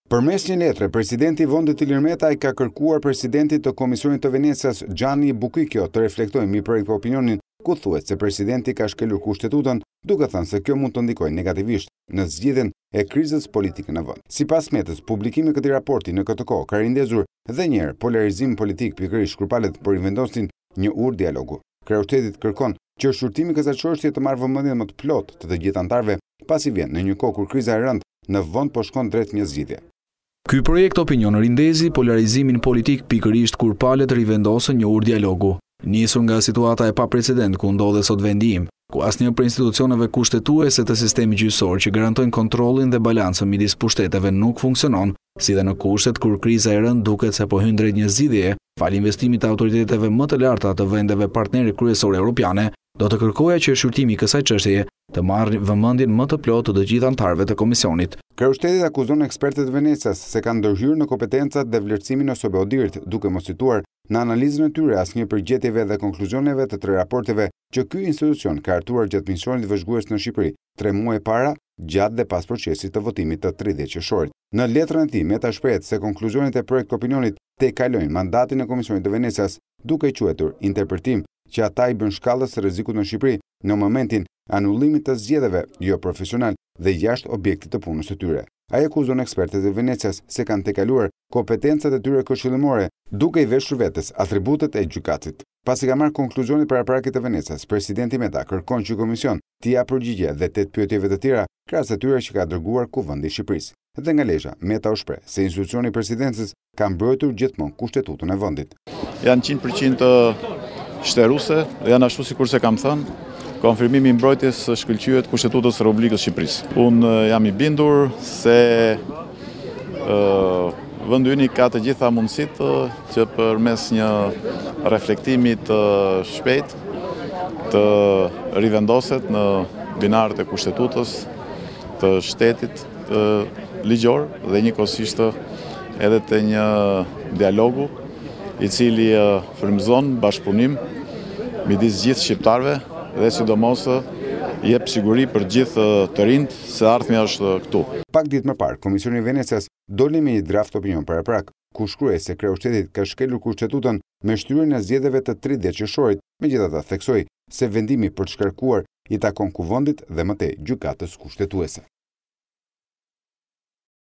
Përmes një letre, presidenti i vendit Ilir Metaj ka kërkuar presidentit të Komisionit të Venecias Gianni Bucicchio të reflektojë mbi projekt opinionin ku thuhet se presidenti ka shkelur kushtetutën, duke thënë se kjo mund të ndikojë negativisht në zgjidhjen e krizës politike në vend. Sipas Metës, publikimi i këtij raporti në këtë kohë ka rindezur edhe një herë polarizim politik, pikërisht kur palët po rivendosin një ur dialogu. Kryeushteti kërkon që shurtimi i kësaj çështje të marrë vëmendjen më të plotë të gjithë anëtarëve, pasi vjen në një kohë kur kriza e rëndë në vend po shkon drejt një zgjidhje. Ky projekt opinion rindezi polarizimin politik pikërisht kur palët rivendosën një ur dialogu. Nisur nga situata e paprecedent ku ndodhet sot vendi im, ku asnjë prej institucioneve kushtetuese të sistemit gjyqësor që garantojnë kontrollin dhe balancën midis pushteteve nuk funksionon, si dhe në kushtet kur kriza e rëndë duket se po hyn drejt një zgjidhjeje, fal investimit të autoriteteve më të larta të vendeve partnere kryesore europiane, do të kërkoja që shqyrtimi i kësaj çështjeje të marrë vëmendjen më të plotë të gjithë anëtarëve të komisionit. Kryeushteti akuzon ekspertët e Venecias se kanë ndërhyrë në kompetencat dhe vlerësimin e Sobodirit, duke mos cituar në analizën e tyre asnjë përgjetjeve dhe konkluzioneve të tre raporteve që ky institucion ka hartuar gjatë misionit vëzhgues në Shqipëri 3 muaj para, gjatë dhe pas procesit të votimit të 30 qershorit. Në letrën e tij, Meta shprehet se konkluzionet e projekt opinionit kalojnë mandatin e Komisionit të Venecias, duke quajtur interpretim që ata i bën shkallës së rrezikut në Shqipëri në momentin anullimit të zgjedhjeve jo profesional dhe jashtë objektit të punës së tyre. Ai akuzon ekspertët e Venecias se kanë tejkaluar kompetencat e tyre këshillimore, duke i veshur vetes atributet e gjykatit. Pasi ka marrë konkluzionit paraparakit të Venecias, presidenti Meta kërkon që komision t'i japë përgjigje dhe 8 pyetjeve të tjera krahas atyre që ka dërguar Kuvendi i Shqipërisë. Dhe nga lesha, Meta u shpreh se institucioni i presidencës ka mbrojtur gjithmonë kushtetutën e vendit. Janë 100% shteruese, janë ashtu sikur se kam thënë, konfirmimi i mbrojtjes së shkëlqyet Kushtetutës së Republikës së Shqipërisë. Unë jam i bindur se vendi ynë ka të gjitha mundësitë që përmes një reflektimi të shpejtë të rivendoset në binarët e Kushtetutës, të shtetit ligjor dhe njëkohësisht edhe të një dialogu i cili frymëzon bashkëpunim midis gjithë shqiptarëve dhe sidomos jep siguri për gjithë të rinjt se ardhmja është këtu. Pak ditë më parë, Komisioni i Venecias doli me një draft opinion paraprak, ku shkruaj se Kryeushteti ka shkelur kushtetutën me shtyrjen e zgjedhjeve të 30 qershorit, megjithatë theksoi se vendimi për të shkarkuar i takon Kuvendit dhe më tej gjykatës kushtetuese.